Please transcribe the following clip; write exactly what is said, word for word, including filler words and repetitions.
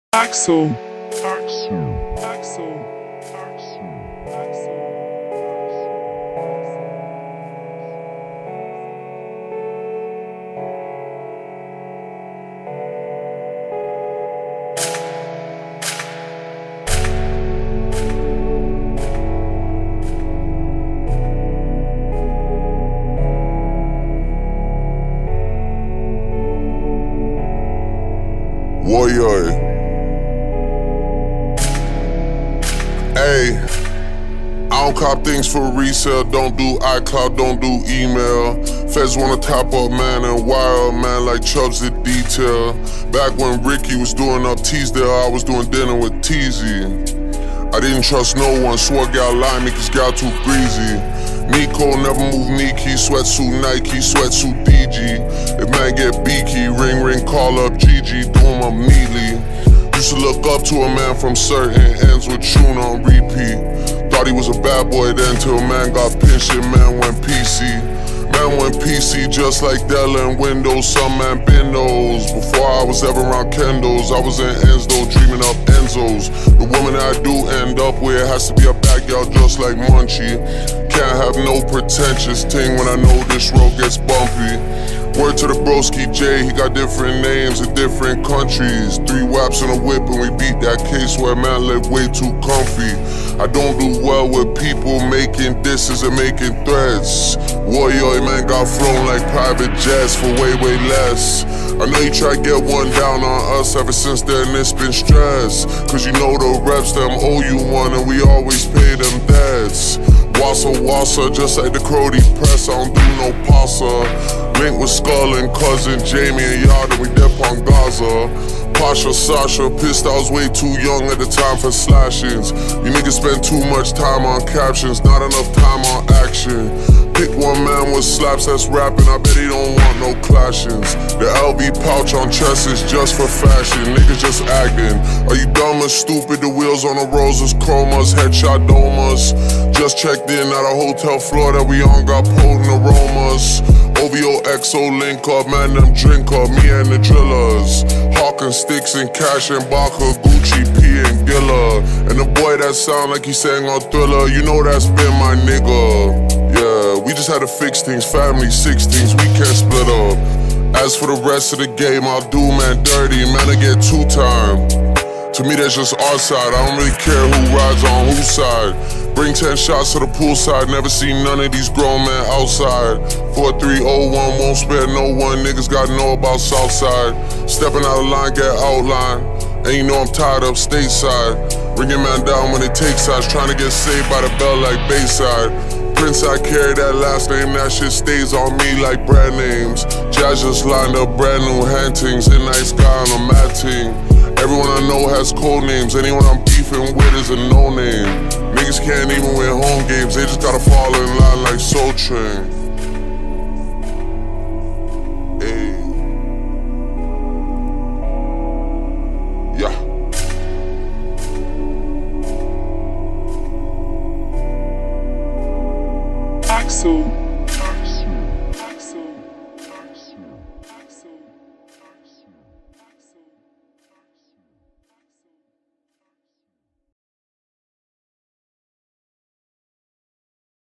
Axel. Axel. Axel. Axel. Axel. Warrior. Hey, I don't cop things for resale, don't do iCloud, don't do email. Feds wanna top up, man, and wire up, man, like Chubbs did detail. Back when Ricky was doing up Teasdale, I was doing dinner with Teezy. I didn't trust no one, swore gal lie me cause gal too greasy. Nico never move Nike, sweatsuit Nike, sweatsuit D G. If man get beaky, ring ring, call up Gigi, do him up neatly. Used to look up to a man from certain ends with tune on repeat. Thought he was a bad boy then till man got pinched and man went P C. Man went P C just like Dell and Windows, some man been those. Before I was ever around Kendall's, I was in Ensdo dreaming up Enzos. The woman that I do end up with has to be a backyard just like Munchie. Can't have no pretentious ting when I know this road gets bumpy. Word to the broski J, he got different names in different countries. Three whaps in a whip and we beat that case where man lived way too comfy. I don't do well with people making disses and making threats. Warrior, man got flown like private jets for way, way less. I know you try to get one down on us, ever since then it's been stress. Cause you know the reps, them owe you one and we always pay them debts. Wassa wassa, just like the Crody press, I don't do no pasta. Link with Skull and cousin Jamie and Yard and we dip on Gaza. Pasha, Sasha, pissed I was way too young at the time for slashings. You niggas spend too much time on captions, not enough time on action. Pick one man with slaps that's rapping, I bet he don't want no clashings. The L B pouch on chest is just for fashion, niggas just acting. Are you dumb or stupid? The wheels on the roses, chromas, headshot domas. Just checked in at a hotel floor that we on, got potent aromas. O V O X O link up, man, them drink up, me and the drillers. Hawking sticks and cash and Baka, Gucci, P and Gilla. And the boy that sound like he sang on Thriller, you know that's been my nigga. Yeah, we just had to fix things, family sixteens, we can't split up. As for the rest of the game, I'll do man dirty, man, I get two time. To me that's just our side, I don't really care who rides on whose side. Bring ten shots to the poolside, never seen none of these grown men outside. four three oh one, won't spare no one, niggas gotta know about Southside. Stepping out of line, get outline, and you know I'm tired of stateside. Bring your man down when it takes sides, trying to get saved by the bell like Bayside. Prince, I carry that last name, that shit stays on me like brand names. Jazz just lined up brand new hantings, a nice guy on a mad team. Everyone I know has code names, anyone I'm beefing with is a no name. Niggas can't even win home games, they just gotta fall in line like Soul Train. Hey. Yeah. Axel.